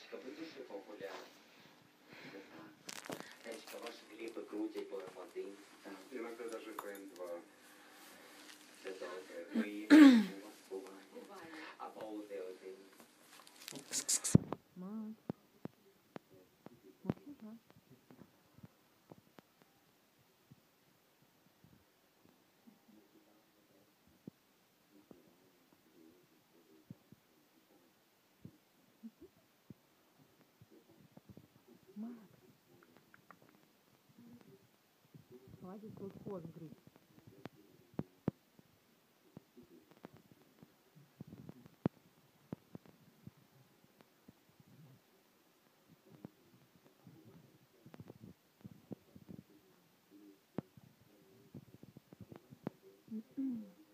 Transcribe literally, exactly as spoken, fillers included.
Речка, ви дуже популярна. Це так. Речка, ваші кліпи крутять по ем один. Так. Иногда даже по М два. Це добре. Ми у вас буває. А по О Д один. Макс. Макс, ага. Макс. Хватит тут хвост грызть. Mm-mm.